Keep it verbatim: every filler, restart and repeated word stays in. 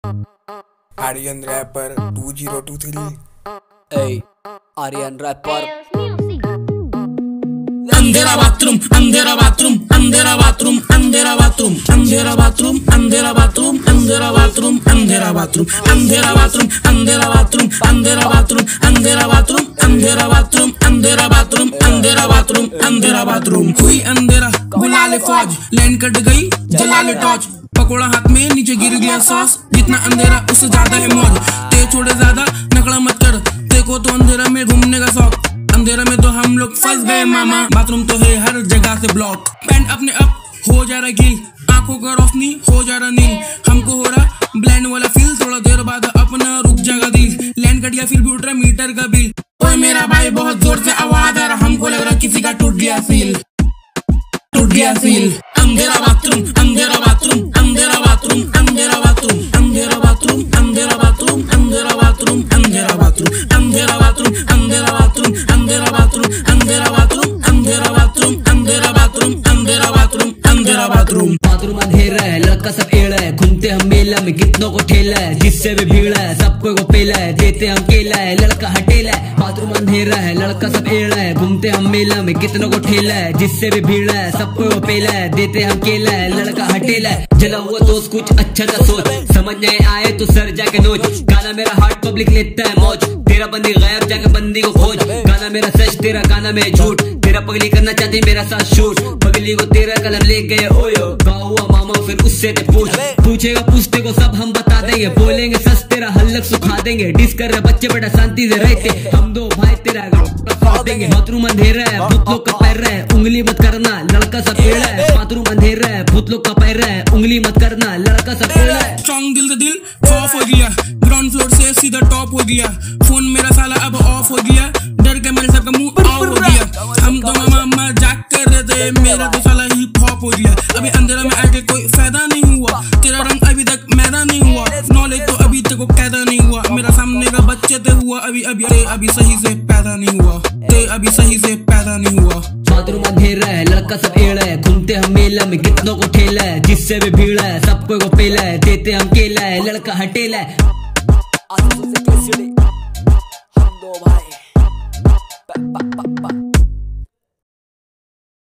Aryan rapper two zero two three. ए Aryan rapper. अंधेरा bathroom अंधेरा बाथरूम अंधेरा बाथरूम अंधेरा बाथरूम अंधेरा बाथरूम अंधेरा बाथरूम अंधेरा बाथरूम अंधेरा बाथरूम अंधेरा बाथरूम अंधेरा बाथरूम अंधेरा बाथरूम अंधेरा बाथरूम अंधेरा बाथरूम अंधेरा बाथरूम अंधेरा बाथरूम अंधेरा बाथरूम। हुई अंधेरा बुला ले फौज, लाइन कट गई जला ले टॉर्च, पकोड़ा हाथ में नीचे गिर गया सॉस। जितना अंधेरा उससे ज्यादा है मौज, ते छोड़े ज्यादा नकड़ा मत कर, देखो तो अंधेरा में घूमने का शौक। अंधेरा में तो हम लोग फंस गए मामा, बाथरूम तो है हर जगह से ब्लॉक। पैंट अपने अप हो जा रहा गिल, आंखों का रोशनी हो जा रहा नील, हमको हो रहा ब्लैंड वाला फील। थोड़ा देर बाद अपना रुक जाएगा दिल, लैंड कट गया फिर भी उठ रहा मीटर का बिल। ओए मेरा भाई बहुत जोर से आवाज आ रहा, हमको लग रहा किसी का टूट गया सील, टूट गया सील। अंधेरा बाथरूम अंधेरा बाथरूम अंधेरा बाथरूम अंधेरा बाथरूम अंधेरा बाथरूम अंधेरा बाथरूम अंधेरा बाथरूम अंधेरा बाथरूम अंधेरा बाथरूम अंधेरा बाथरूम अंधेरा बाथरूम अंधेरा बाथरूम अंधेरा बाथरूम अंधेरा बाथरूम अंधेरा बाथरूम अंधेरा बाथरूम। बाथरूम अंधेरा है, लड़का सब एड़ा है, घूमते हम मेला में कितनों को ठेला है, जिससे भी भीड़ है सबको को पेला है, देते हम केला है, लड़का हटेला है। बाथरूम अंधेरा है, लड़का सब एड़ा है, घूमते हम मेला में कितनों को ठेला है, जिससे भी भीड़ है सबको को पेला है, देते हम केला है, लड़का हटेला है। जला हुआ दोस्त कुछ अच्छा सा सोच, समझ नहीं आए तो सर जाके नोच। गाना मेरा हार्ट पब्लिक लेता है मौज, तेरा बंदी गायब जाके बंदी को खोज। गाना मेरा सच तेरा गाना में झूठ, तेरा पगली करना चाहती मेरा साथ शूट। पगली को तेरा कलम ले गए ओयो, गाँव हुआ मामा फिर उससे ते पूछ। पूछेगा पूछते को सब हम बता देंगे, बोलेंगे सच तेरा हल्लक सुखा देंगे। डिस कर रहे बच्चे बेटा शांति से रहते, हम दो भाई तेरा देंगे। बाथरूम अंधेरा है, भूत लोग का पैर है, उंगली मत करना लड़का सब पेड़ है। बाथरूम अंधेरा है, भूत लोग का पैर है, उंगली मत करना लड़का सब पेड़ है। स्ट्रॉन्ग दिल से दिल ऑफ हो गया, ग्राउंड फ्लोर से सीधा टॉप हो गया। फोन मेरा साला अब ऑफ हो गया, डर के मेरे सबका मुंह ऑफ हो गया। हम तो मामा मजाक कर रहे थे, मेरा तो साला हिप हॉप हो गया। अभी अंधेरा में आके कोई फायदा नहीं हुआ, तेरा रंग अभी तक मैदा नहीं हुआ, नॉलेज तो अभी तक कैदा नहीं हुआ। मेरा सामने का बच्चे ते हुआ अभी अभी ते अभी सही से पैदा नहीं हुआ, ते अभी सही से पैदा नहीं हुआ। बाथरूम अंधेरा है, लड़का सब एड़ा है, घूमते हम मेला में कितनों को ठेला है, जिससे भी भीड़ है सबको को पेला है, देते हम केला है, लड़का हटेला है। हम दो भाई